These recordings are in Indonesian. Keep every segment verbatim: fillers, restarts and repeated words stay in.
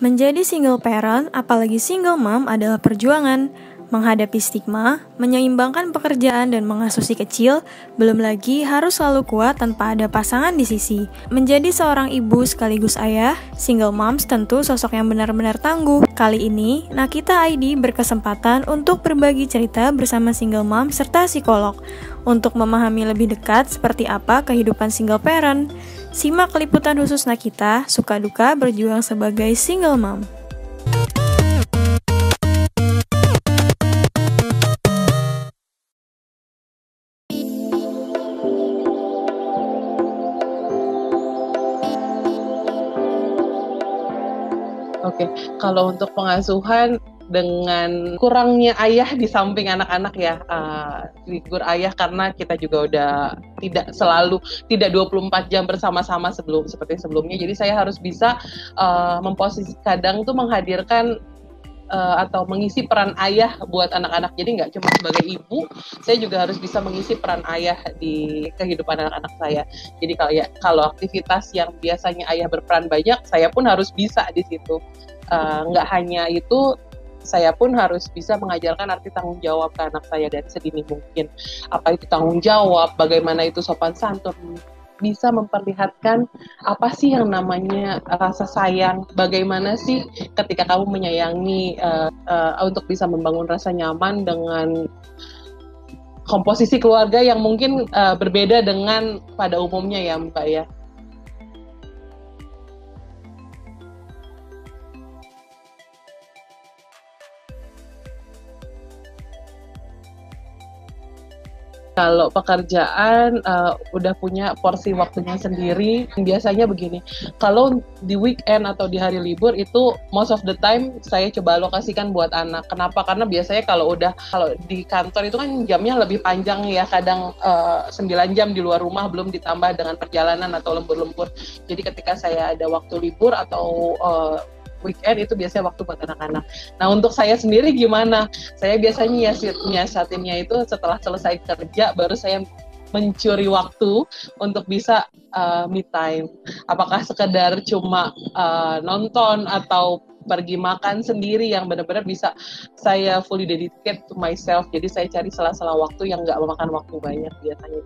Menjadi single parent, apalagi single mom, adalah perjuangan. Menghadapi stigma, menyeimbangkan pekerjaan dan mengasuh si kecil, belum lagi harus selalu kuat tanpa ada pasangan di sisi. Menjadi seorang ibu sekaligus ayah, single moms tentu sosok yang benar-benar tangguh. Kali ini, Nakita I D berkesempatan untuk berbagi cerita bersama single mom serta psikolog, untuk memahami lebih dekat seperti apa kehidupan single parent. Simak liputan khusus Nakita, suka duka berjuang sebagai single mom. Oke, kalau untuk pengasuhan dengan kurangnya ayah di samping anak-anak ya, uh, figur ayah karena kita juga udah tidak selalu, tidak dua puluh empat jam bersama-sama sebelum seperti sebelumnya, jadi saya harus bisa uh, memposisi kadang tuh menghadirkan uh, atau mengisi peran ayah buat anak-anak, jadi nggak cuma sebagai ibu, saya juga harus bisa mengisi peran ayah di kehidupan anak-anak saya. Jadi kalau ya, kalau aktivitas yang biasanya ayah berperan banyak, saya pun harus bisa di situ. Uh, nggak hanya itu, saya pun harus bisa mengajarkan arti tanggung jawab ke anak saya dari sedini mungkin. Apa itu tanggung jawab, bagaimana itu sopan santun, bisa memperlihatkan apa sih yang namanya rasa sayang, bagaimana sih ketika kamu menyayangi, uh, uh, untuk bisa membangun rasa nyaman dengan komposisi keluarga yang mungkin uh, berbeda dengan pada umumnya ya Mbak ya. Kalau pekerjaan uh, udah punya porsi waktunya sendiri, biasanya begini, kalau di weekend atau di hari libur itu most of the time saya coba alokasikan buat anak. Kenapa? Karena biasanya kalau udah kalau di kantor itu kan jamnya lebih panjang ya, kadang uh, sembilan jam di luar rumah, belum ditambah dengan perjalanan atau lembur-lembur. Jadi ketika saya ada waktu libur atau uh, weekend itu biasanya waktu buat anak-anak. Nah untuk saya sendiri gimana? Saya biasanya nyiasatinnya itu setelah selesai kerja baru saya mencuri waktu untuk bisa uh, me time. Apakah sekedar cuma uh, nonton atau pergi makan sendiri yang benar-benar bisa saya fully dedicate to myself. Jadi saya cari sela-sela waktu yang nggak memakan waktu banyak biasanya.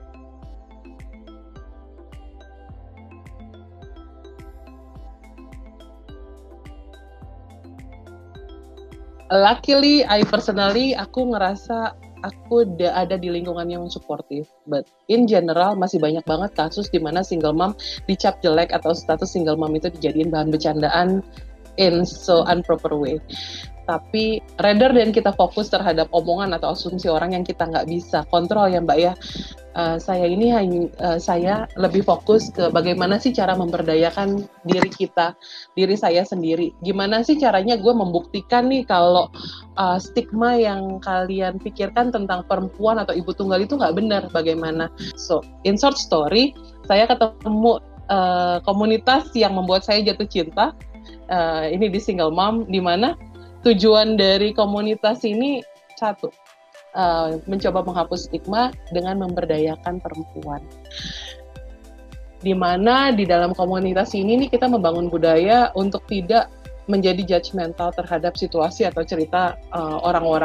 Luckily, I personally, aku ngerasa aku udah ada di lingkungan yang supportive. But in general, masih banyak banget kasus di mana single mom dicap jelek atau status single mom itu dijadiin bahan bercandaan in so improper way. Tapi rather than kita fokus terhadap omongan atau asumsi orang yang kita nggak bisa kontrol ya Mbak ya, uh, saya ini hanya uh, saya lebih fokus ke bagaimana sih cara memberdayakan diri kita, diri saya sendiri. Gimana sih caranya gue membuktikan nih kalau uh, stigma yang kalian pikirkan tentang perempuan atau ibu tunggal itu nggak benar, bagaimana. So in short story, saya ketemu uh, komunitas yang membuat saya jatuh cinta. Uh, ini di Single Mom, di mana tujuan dari komunitas ini satu, uh, mencoba menghapus stigma dengan memberdayakan perempuan. Di mana di dalam komunitas ini nih kita membangun budaya untuk tidak menjadi judgmental terhadap situasi atau cerita uh, orang-orang.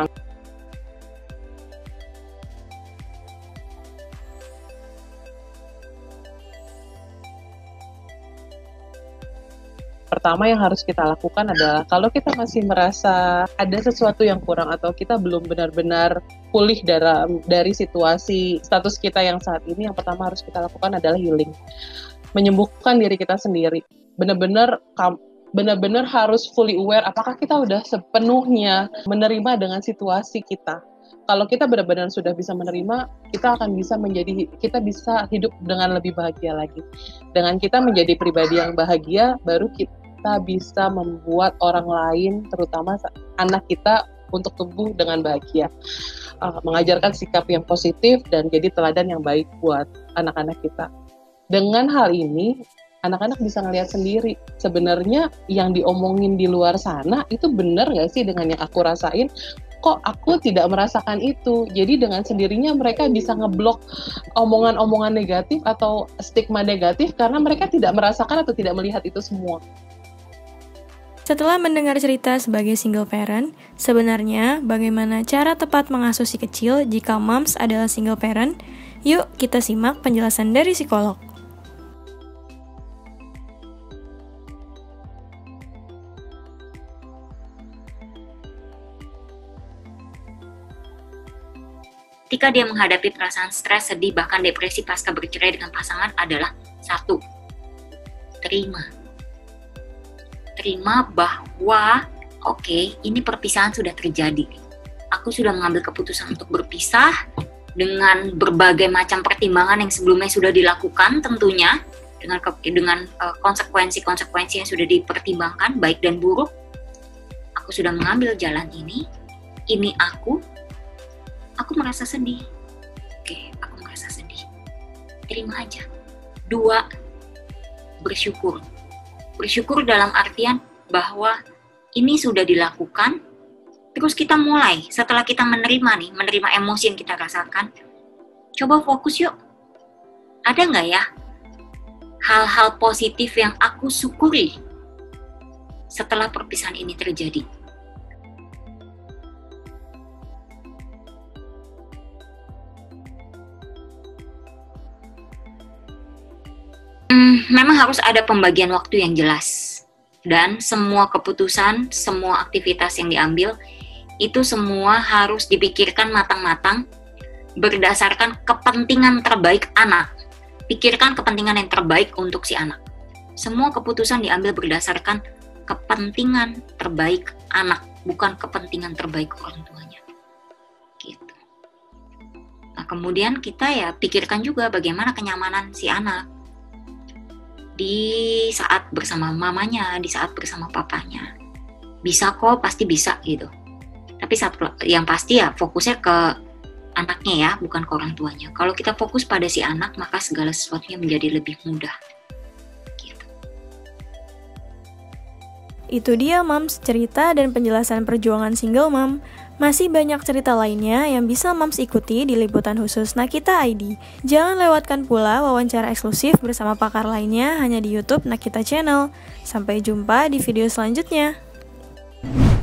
Pertama yang harus kita lakukan adalah kalau kita masih merasa ada sesuatu yang kurang atau kita belum benar-benar pulih dari, dari situasi status kita yang saat ini, yang pertama harus kita lakukan adalah healing. Menyembuhkan diri kita sendiri. Benar-benar benar-benar harus fully aware apakah kita udah sepenuhnya menerima dengan situasi kita. Kalau kita benar-benar sudah bisa menerima, kita akan bisa menjadi, kita bisa hidup dengan lebih bahagia lagi. Dengan kita menjadi pribadi yang bahagia, baru kita bisa membuat orang lain, terutama anak kita, untuk tumbuh dengan bahagia. Uh, mengajarkan sikap yang positif dan jadi teladan yang baik buat anak-anak kita. Dengan hal ini, anak-anak bisa ngelihat sendiri, sebenarnya yang diomongin di luar sana, itu benar nggak sih dengan yang aku rasain? Kok aku tidak merasakan itu. Jadi dengan sendirinya mereka bisa ngeblok omongan-omongan negatif atau stigma negatif karena mereka tidak merasakan atau tidak melihat itu semua. Setelah mendengar cerita sebagai single parent, sebenarnya bagaimana cara tepat mengasuh si kecil jika moms adalah single parent? Yuk kita simak penjelasan dari psikolog. Ketika dia menghadapi perasaan stres, sedih, bahkan depresi pasca bercerai dengan pasangan adalah satu, terima. Terima bahwa, oke, okay, ini perpisahan sudah terjadi. Aku sudah mengambil keputusan untuk berpisah dengan berbagai macam pertimbangan yang sebelumnya sudah dilakukan tentunya, dengan dengan uh, konsekuensi-konsekuensi yang sudah dipertimbangkan, baik dan buruk. Aku sudah mengambil jalan ini, ini aku, aku merasa sedih. Oke, aku merasa sedih. Terima aja. Dua, bersyukur. Bersyukur dalam artian bahwa ini sudah dilakukan, terus kita mulai, setelah kita menerima nih, menerima emosi yang kita rasakan, coba fokus yuk. Ada nggak ya hal-hal positif yang aku syukuri setelah perpisahan ini terjadi? Hmm, memang harus ada pembagian waktu yang jelas. Dan semua keputusan, semua aktivitas yang diambil, itu semua harus dipikirkan matang-matang berdasarkan kepentingan terbaik anak. Pikirkan kepentingan yang terbaik untuk si anak. Semua keputusan diambil berdasarkan kepentingan terbaik anak, bukan kepentingan terbaik orang tuanya. Gitu. Nah, kemudian kita ya pikirkan juga bagaimana kenyamanan si anak di saat bersama mamanya, di saat bersama papanya. Bisa kok, pasti bisa gitu. Tapi saat, yang pasti ya fokusnya ke anaknya ya, bukan ke orang tuanya. Kalau kita fokus pada si anak, maka segala sesuatunya menjadi lebih mudah. Gitu. Itu dia Moms, cerita dan penjelasan perjuangan single mom. Masih banyak cerita lainnya yang bisa Moms ikuti di liputan khusus Nakita I D. Jangan lewatkan pula wawancara eksklusif bersama pakar lainnya hanya di YouTube Nakita Channel. Sampai jumpa di video selanjutnya.